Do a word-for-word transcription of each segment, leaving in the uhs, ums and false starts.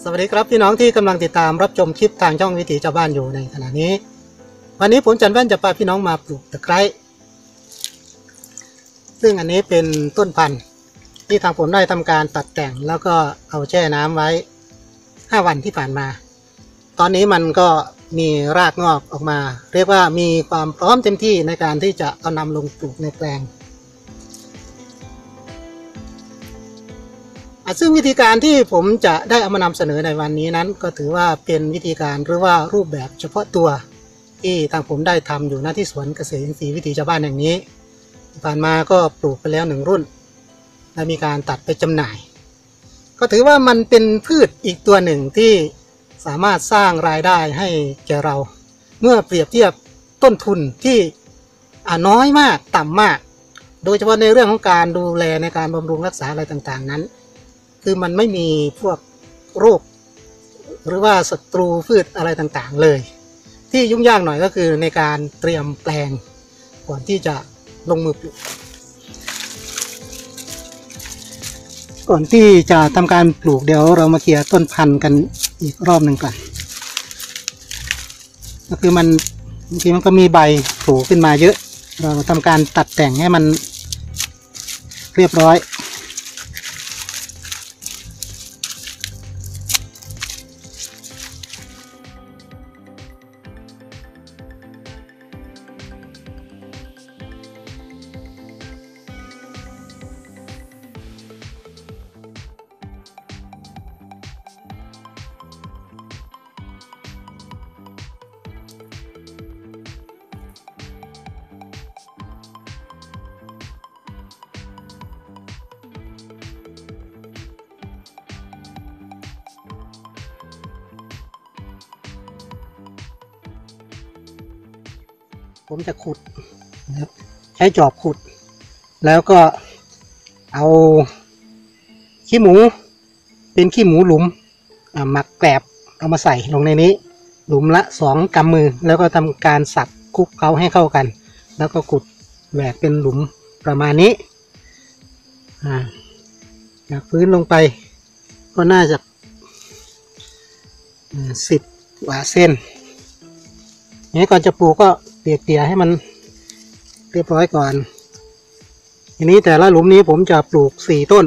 สวัสดีครับพี่น้องที่กำลังติดตามรับชมคลิปทางช่องวิถีชาวบ้านอยู่ในขณะนี้วันนี้ผมจันแว่นจะพาพี่น้องมาปลูกตะไคร้ซึ่งอันนี้เป็นต้นพันธุ์ที่ทางผมได้ทำการตัดแต่งแล้วก็เอาแช่น้ำไว้ห้าวันที่ผ่านมาตอนนี้มันก็มีรากงอกออกมาเรียกว่ามีความพร้อมเต็มที่ในการที่จะเอานำลงปลูกในแปลงซึ่งวิธีการที่ผมจะได้เอามานำเสนอในวันนี้นั้นก็ถือว่าเป็นวิธีการหรือว่ารูปแบบเฉพาะตัวที่ทางผมได้ทำอยู่ณที่สวนเกษตรอินทรีย์วิถีชาวบ้านแห่งนี้ผ่านมาก็ปลูกไปแล้วหนึ่งรุ่นและมีการตัดไปจำหน่ายก็ถือว่ามันเป็นพืชอีกตัวหนึ่งที่สามารถสร้างรายได้ให้แก่เราเมื่อเปรียบเทียบต้นทุนที่น้อยมากต่ำมากโดยเฉพาะในเรื่องของการดูแลในการบำรุงรักษาอะไรต่างๆนั้นคือมันไม่มีพวกโรคหรือว่าศัตรูพืชอะไรต่างๆเลยที่ยุ่งยากหน่อยก็คือในการเตรียมแปลงก่อนที่จะลงมือปลูกก่อนที่จะทำการปลูกเดี๋ยวเรามาเคลียร์ต้นพันธุ์กันอีกรอบหนึ่งก่อนก็คือมันบางทีมันก็มีใบโผล่ขึ้นมาเยอะเราทำการตัดแต่งให้มันเรียบร้อยผมจะขุดนะครับใช้จอบขุดแล้วก็เอาขี้หมูเป็นขี้หมูหลุมหมักแกลบเอามาใส่ลงในนี้หลุมละสองกำมือแล้วก็ทำการสับคลุกเคล้าให้เข้ากันแล้วก็ขุดแหวกเป็นหลุมประมาณนี้จากพื้นลงไปก็น่าจะสิบกว่าเส้นนี้ก่อนจะปลูกก็เตี่ยๆให้มันเรียบร้อยก่อนทีนี้แต่ละหลุมนี้ผมจะปลูกสี่ต้น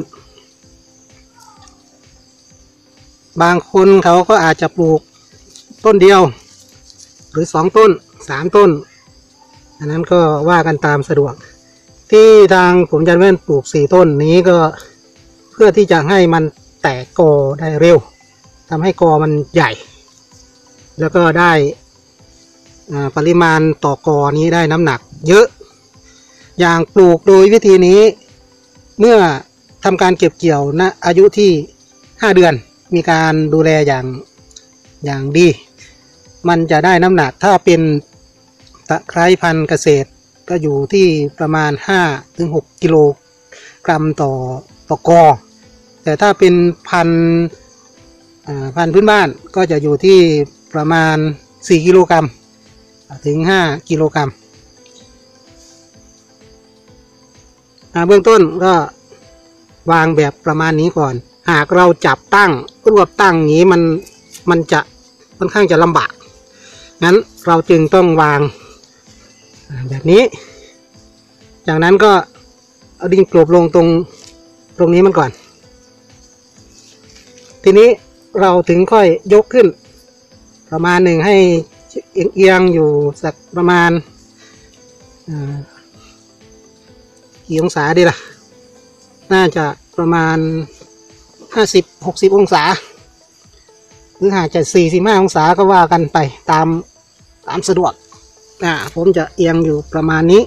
บางคนเขาก็อาจจะปลูกต้นเดียวหรือสองต้นสามต้นอันนั้นก็ว่ากันตามสะดวกที่ทางผมจันแว่นปลูกสี่ต้นนี้ก็เพื่อที่จะให้มันแตกกอได้เร็วทำให้กอมันใหญ่แล้วก็ได้ปริมาณต่อกอนี้ได้น้ำหนักเยอะอย่างปลูกโดยวิธีนี้เมื่อทำการเก็บเกี่ยวณอายุที่ห้าเดือนมีการดูแลอย่างอย่างดีมันจะได้น้ำหนักถ้าเป็นตะไคร้พันธุ์เกษตรก็อยู่ที่ประมาณ ห้าถึงหก กิโลกรัมต่อต่อกอแต่ถ้าเป็นพันธุ์พันธุ์พื้นบ้านก็จะอยู่ที่ประมาณสี่กิโลกรัมถึงห้ากิโลกรัมเบื้องต้นก็วางแบบประมาณนี้ก่อนหากเราจับตั้งรวบตั้งนี้มันมันจะค่อนข้างจะลำบากงั้นเราจึงต้องวางแบบนี้จากนั้นก็เอาดินกลบลงตรงตรงนี้มันก่อนทีนี้เราถึงค่อยยกขึ้นประมาณหนึ่งให้เอียงอยู่สักประมาณกี่องศาดีล่ะน่าจะประมาณห้าสิบ หกสิบองศาหรือหากจะสี่สิบห้าองศาก็ว่ากันไปตามตามสะดวกอ่าผมจะเอียงอยู่ประมาณนี้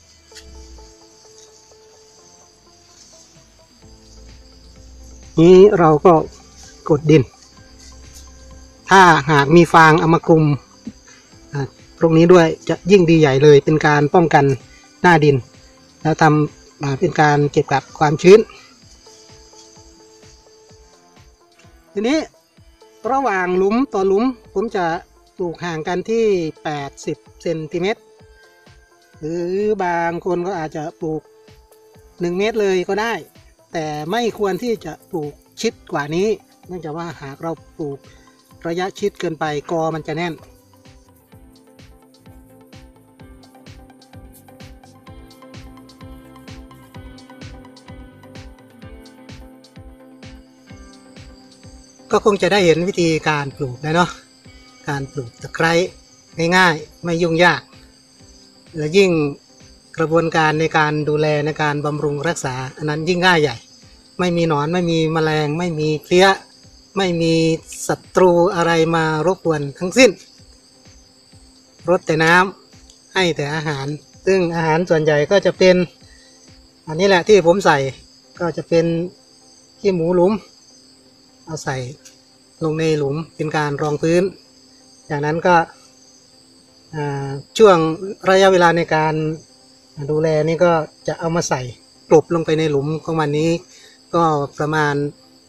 นี้เราก็กดดินถ้าหากมีฟางเอามาคลุมตรงนี้ด้วยจะยิ่งดีใหญ่เลยเป็นการป้องกันหน้าดินแล้วทำเป็นการเก็บกักความชื้นทีนี้ระหว่างหลุมต่อหลุมผมจะปลูกห่างกันที่แปดสิบเซนติเมตรหรือบางคนก็อาจจะปลูกหนึ่งเมตรเลยก็ได้ แต่ไม่ควรที่จะปลูกชิดกว่านี้เนื่องจากว่าหากเราปลูกระยะชิดเกินไปกอมันจะแน่นก็คงจะได้เห็นวิธีการปลูกแล้วเนาะการปลูกตะไคร้ง่ายๆไม่ยุ่งยากและยิ่งกระบวนการในการดูแลในการบำรุงรักษาอันนั้นยิ่งง่ายใหญ่ไม่มีหนอนไม่มีแมลงไม่มีเพลี้ยไม่มีศัตรูอะไรมารบกวนทั้งสิ้นรดแต่น้ำให้แต่อาหารซึ่งอาหารส่วนใหญ่ก็จะเป็นอันนี้แหละที่ผมใส่ก็จะเป็นขี้หมูหลุมเอาใส่ลงในหลุมเป็นการรองพื้นจากนั้นก็ช่วงระยะเวลาในการดูแลนี่ก็จะเอามาใส่กลบลงไปในหลุมของมันนี้ก็ประมาณ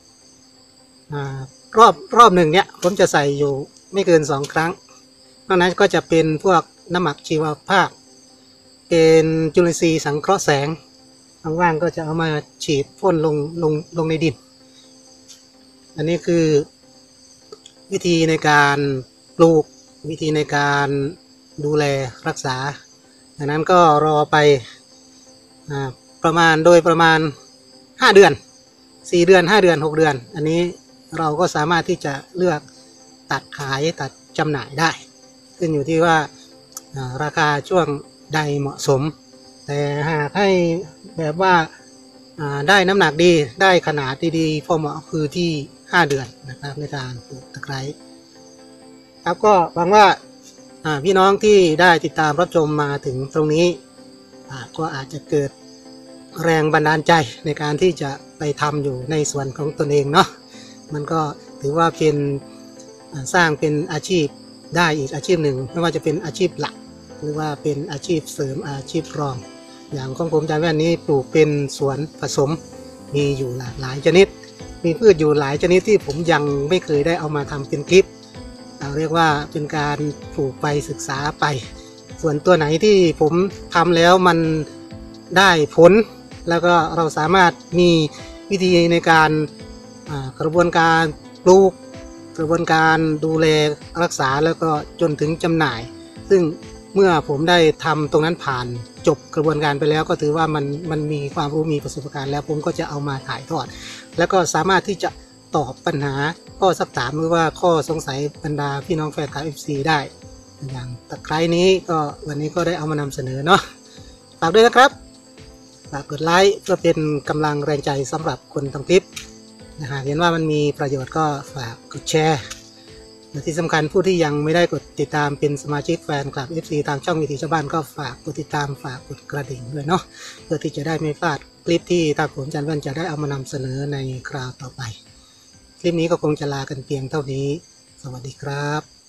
รอบรอบหนึ่งเนี่ยผมจะใส่อยู่ไม่เกินสองครั้งนอกนั้นก็จะเป็นพวกน้ำหมักชีวภาพเป็นจุลินทรีย์สังเคราะห์แสงว่างๆก็จะเอามาฉีดพ่นลงลงลงในดินอันนี้คือวิธีในการปลูกวิธีในการดูแลรักษาดังนั้นก็รอไปประมาณโดยประมาณห้าเดือนสี่เดือนห้าเดือนหกเดือนอันนี้เราก็สามารถที่จะเลือกตัดขายตัดจำหน่ายได้ขึ้นอยู่ที่ว่าราคาช่วงใดเหมาะสมแต่หากให้แบบว่าได้น้ำหนักดีได้ขนาดดีๆพอเหมาะคือที่ห้าเดือนนะครับในการปลูกตะไคร้ครับก็หวังว่าพี่น้องที่ได้ติดตามรับชมมาถึงตรงนี้ก็อาจจะเกิดแรงบันดาลใจในการที่จะไปทำอยู่ในส่วนของตนเองเนาะมันก็ถือว่าเป็นสร้างเป็นอาชีพได้อีกอาชีพหนึ่งไม่ว่าจะเป็นอาชีพหลักหรือว่าเป็นอาชีพเสริมอาชีพรองอย่างของผมอาจารย์แว่นนี้ปลูกเป็นสวนผสมมีอยู่หลากหลายชนิดมีพืชอยู่หลายชนิดที่ผมยังไม่เคยได้เอามาทำเป็นคลิปเราเรียกว่าเป็นการปลูกไปศึกษาไปส่วนตัวไหนที่ผมทำแล้วมันได้ผลแล้วก็เราสามารถมีวิธีในการกระบวนการปลูกกระบวนการดูแลรักษาแล้วก็จนถึงจำหน่ายซึ่งเมื่อผมได้ทำตรงนั้นผ่านจบกระบวนการไปแล้วก็ถือว่ามันมันมีความรู้มีประสบการณ์แล้วผมก็จะเอามาถ่ายทอดแล้วก็สามารถที่จะตอบปัญหาข้อสักถามหรือว่าข้อสงสัยบรรดาพี่น้องแฟนคลับ เอฟ ซี ได้อย่างตะไคร้นี้ก็วันนี้ก็ได้เอามานำเสนอเนาะฝากด้วยนะครับฝากกดไลค์เพื่อเป็นกำลังแรงใจสำหรับคนทำคลิปนะฮะเห็นว่ามันมีประโยชน์ก็ฝากกดแชร์และที่สำคัญผู้ที่ยังไม่ได้กดติดตามเป็นสมาชิกแฟนคลับ เอฟ ซี ทางช่องวิถีชาวบ้านก็ฝากกดติดตามฝากกดกระดิ่งด้วยเนาะเพื่อที่จะได้ไม่พลาดคลิปที่ทางผมอาจารย์แว่นจะได้เอามานำเสนอในคราวต่อไปคลิปนี้ก็คงจะลากันเพียงเท่านี้สวัสดีครับ